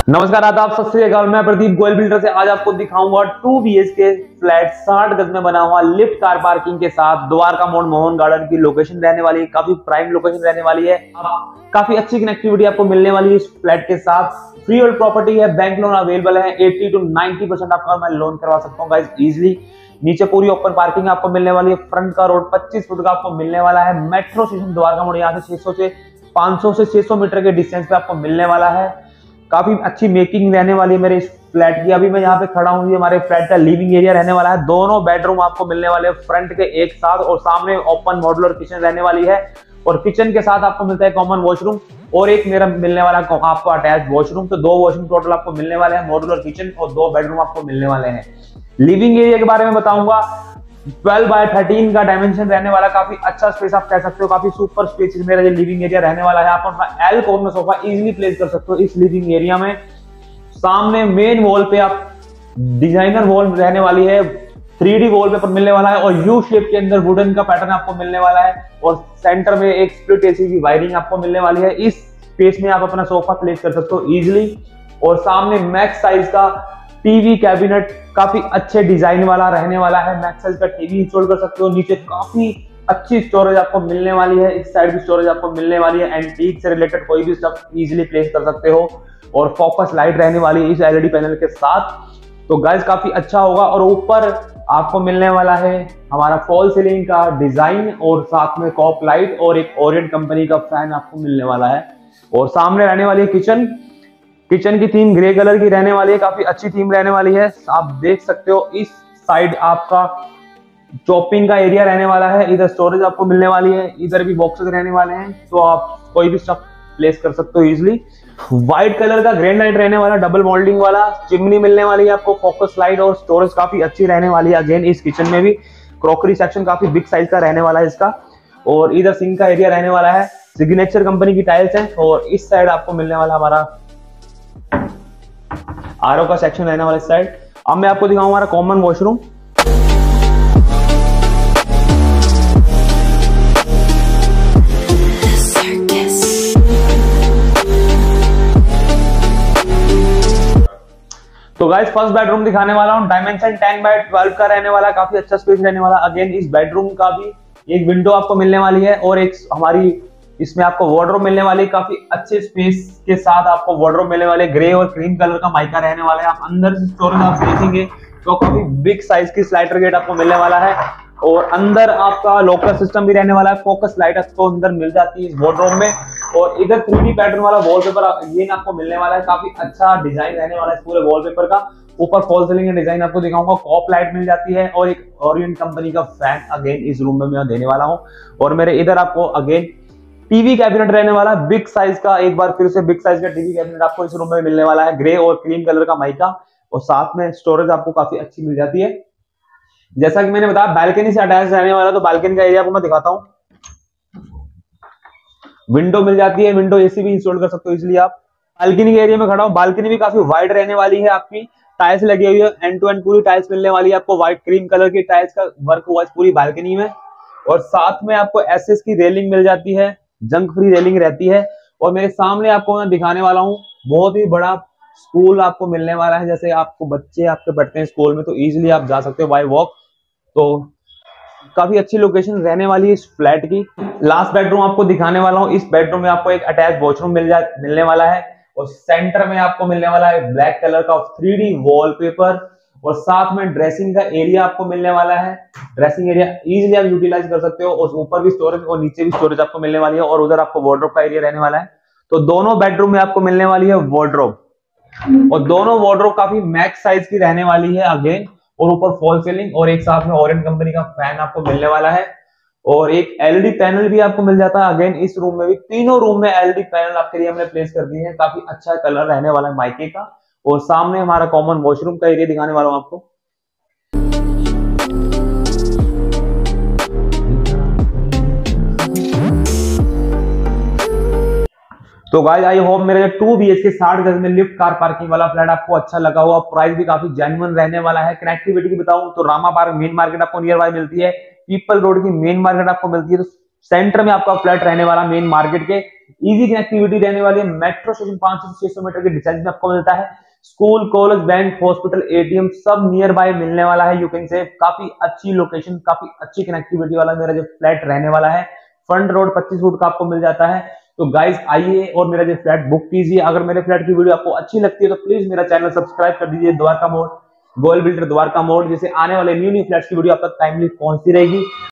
नमस्कार, आदाब, सत श्री अकाल। मैं प्रदीप गोयल बिल्डर से आज आपको दिखाऊंगा 2 BHK फ्लैट 60 गज में बना हुआ लिफ्ट कार पार्किंग के साथ द्वारका मोड़ मोहन गार्डन की लोकेशन रहने वाली है। काफी प्राइम लोकेशन रहने वाली है। काफी अच्छी कनेक्टिविटी आपको मिलने वाली है इस फ्लैट के साथ। फ्री होल्ड प्रॉपर्टी है, बैंक लोन अवेलेबल है। 80 to 90% आपका मैं लोन करवा सकता हूँ गाइस इजिली। नीचे पूरी ओपन पार्किंग आपको मिलने वाली है। फ्रंट का रोड 25 फुट का आपको मिलने वाला है। मेट्रो स्टेशन द्वारका मोड़ यहाँ से 500 से 600 मीटर के डिस्टेंस पे आपको मिलने वाला है। काफी अच्छी मेकिंग रहने वाली है मेरे इस फ्लैट की। अभी मैं यहाँ पे खड़ा हूँ, ये हमारे फ्लैट का लिविंग एरिया रहने वाला है। दोनों बेडरूम आपको मिलने वाले हैं फ्रंट के एक साथ, और सामने ओपन मॉड्यूलर किचन रहने वाली है। और किचन के साथ आपको मिलता है कॉमन वॉशरूम और एक मेरा मिलने वाला आपको अटैच वॉशरूम। तो 2 वॉशरूम टोटल आपको मिलने वाले हैं, मॉड्यूलर किचन और 2 बेडरूम आपको मिलने वाले हैं। लिविंग एरिया के बारे में बताऊंगा। 12 बाय 13 का डायमेंशन रहने वाला, काफी अच्छा स्पेस आप कह सकते हो। काफी सुपर स्पेस मेरा ये लिविंग एरिया रहने वाला है। आप अपना L corner sofa easily place कर सकते हो इस लिविंग एरिया में। सामने मेन वॉल पे आप डिजाइनर वॉल रहने वाली है, 3D वॉलपेपर मिलने वाला है और यू शेप के अंदर वुडन का पैटर्न आपको मिलने वाला है। और सेंटर में एक स्प्लिट एसी की वायरिंग आपको मिलने वाली है। इस स्पेस में आप अपना सोफा प्लेस कर सकते हो इजिली। और सामने मैक्स साइज का टीवी कैबिनेट काफी अच्छे डिजाइन वाला रहने वाला है। मैक्स साइज का टीवी इंस्टॉल कर सकते हो। नीचे काफी अच्छी स्टोरेज आपको मिलने वाली है। इस साइड भी स्टोरेज आपको मिलने वाली है। एंटीक से रिलेटेड कोई भी स्टफ इजीली प्लेस कर सकते हो। और फोकस लाइट रहने वाली है इस एलईडी पैनल के साथ। तो गाइस काफी अच्छा होगा। और ऊपर आपको मिलने वाला है हमारा फॉल सीलिंग का डिजाइन और साथ में कॉप लाइट और एक ओरिएंट कंपनी का फैन आपको मिलने वाला है। और सामने रहने वाली है किचन। किचन की थीम ग्रे कलर की रहने वाली है, काफी अच्छी थीम रहने वाली है। आप देख सकते हो इस साइड आपका चॉपिंग का एरिया रहने वाला है। इधर स्टोरेज आपको मिलने वाली है, इधर भी बॉक्सेस रहने वाले हैं। तो आप कोई भी स्टफ प्लेस कर सकते हो इजिली। व्हाइट कलर का ग्रेनाइट रहने वाला, डबल मोल्डिंग वाला चिमनी मिलने वाली है आपको। फोकस लाइट और स्टोरेज काफी अच्छी रहने वाली है। अगेन इस किचन में भी क्रॉकरी सेक्शन काफी बिग साइज का रहने वाला है इसका। और इधर सिंक का एरिया रहने वाला है। सिग्नेचर कंपनी की टाइल्स है। और इस साइड आपको मिलने वाला हमारा आरओ का सेक्शन रहने वाला इस साइड। अब मैं आपको दिखाऊंगा हमारा कॉमन वॉशरूम। तो गाइस फर्स्ट बेडरूम दिखाने वाला हूं। डायमेंशन 10 बाय 12 का रहने वाला, काफी अच्छा स्पेस रहने वाला। अगेन इस बेडरूम का भी एक विंडो आपको मिलने वाली है और एक हमारी इसमें आपको वार्डरोब मिलने वाली है। काफी अच्छे स्पेस के साथ आपको वार्डरोब मिलने वाले। ग्रे और क्रीम कलर का माइका रहने वाला है। आप अंदर से स्टोरेज आप देखेंगे तो काफी बिग साइज की स्लाइडर गेट आपको मिलने वाला है। और अंदर आपका लॉकर सिस्टम भी रहने वाला है। फोकस लाइट आपको अंदर मिल जाती है इस वार्डरोब में। और इधर 3D पैटर्न वाला वॉलपेपर ये आपको मिलने वाला है। काफी अच्छा डिजाइन रहने वाला है पूरे वॉलपेपर का। ऊपर फॉल सीलिंग का डिजाइन आपको दिखाऊंगा। कॉप लाइट मिल जाती है और एक ओरिएंट कंपनी का फैन अगेन इस रूम में मैं देने वाला हूं। और मेरे इधर आपको अगेन टीवी कैबिनेट रहने वाला है बिग साइज का। एक बार फिर से बिग साइज का टीवी कैबिनेट आपको इस रूम में मिलने वाला है। ग्रे और क्रीम कलर का माइका और साथ में स्टोरेज आपको काफी अच्छी मिल जाती है। जैसा कि मैंने बताया बालकनी से अटैच रहने वाला, तो बालकनी का एरिया को मैं दिखाता हूं। विंडो मिल जाती है, विंडो एसी भी इंस्टॉल कर सकते हो इसलिए आप। बालकनी के एरिया में खड़ा हूं। बालकनी भी काफी वाइड रहने वाली है। आपकी टाइल्स लगी हुई है, एंड टू एंड पूरी टाइल्स मिलने वाली है आपको। व्हाइट क्रीम कलर की टाइल्स का वर्क हुआ है पूरी बालकनी में। और साथ में आपको एसएस की रेलिंग मिल जाती है, जंग फ्री रेलिंग रहती है। और मेरे सामने आपको मैं दिखाने वाला हूँ बहुत ही बड़ा स्कूल आपको मिलने वाला है। जैसे आपको बच्चे आपके पढ़ते हैं स्कूल में तो इजीली आप जा सकते हो बाय वॉक। तो काफी अच्छी लोकेशन रहने वाली है इस फ्लैट की। लास्ट बेडरूम आपको दिखाने वाला हूँ। इस बेडरूम में आपको एक अटैच वॉशरूम मिलने वाला है। और सेंटर में आपको मिलने वाला है ब्लैक कलर का 3D वॉलपेपर। और साथ में ड्रेसिंग का एरिया आपको मिलने वाला है। ड्रेसिंग एरिया इजीली आप यूटिलाइज कर सकते हो। और ऊपर भी स्टोरेज और नीचे भी स्टोरेज आपको मिलने वाली है। और उधर आपको वार्डरोब का एरिया रहने वाला है। तो दोनों बेडरूम में आपको मिलने वाली है वार्डरोब। और दोनों वार्डरोब काफी मैक्स साइज की रहने वाली है अगेन। और ऊपर फॉल सीलिंग और एक साथ में ओरिएंट कंपनी का फैन आपको मिलने वाला है। और एक एलईडी पैनल भी आपको मिल जाता है अगेन इस रूम में भी। तीनों रूम में एलईडी पैनल आपके लिए हमने प्लेस कर दिए हैं। काफी अच्छा कलर रहने वाला है माइके का। और सामने हमारा कॉमन वॉशरूम का एरिया दिखाने वाला हूं आपको। तो गाइस आई होप मेरे 2 BHK 60 गज में लिफ्ट कार पार्किंग वाला फ्लैट आपको अच्छा लगा हुआ। प्राइस भी काफी जेन्युइन रहने वाला है। कनेक्टिविटी की बताऊं तो रामा पार्क मेन मार्केट आपको नियर बाय मिलती है। पीपल रोड की मेन मार्केट आपको मिलती है। तो सेंटर में आपका फ्लैट रहने वाला, मेन मार्केट के, इजी कनेक्टिविटी रहने वाली है, मेट्रो स्टेशन 500 से 600 मीटर के डिस्टेंस में आपको मिलता है, school, college, bank, hospital, ATM सब नियर बाय मिलने वाला है। यू कैन से काफी अच्छी लोकेशन, काफी अच्छी कनेक्टिविटी वाला मेरा जो फ्लैट रहने वाला है। फ्रंट रोड 25 फुट का आपको मिल जाता है। तो गाइस आइए और मेरा जो फ्लैट बुक कीजिए। अगर मेरे फ्लैट की वीडियो आपको अच्छी लगती है तो प्लीज मेरा चैनल सब्सक्राइब कर दीजिए, द्वारका मोड गोयल बिल्डर द्वारका मोड, जैसे आने वाले न्यू फ्लैट्स की वीडियो आप तक टाइमली पहुंचती रहेगी।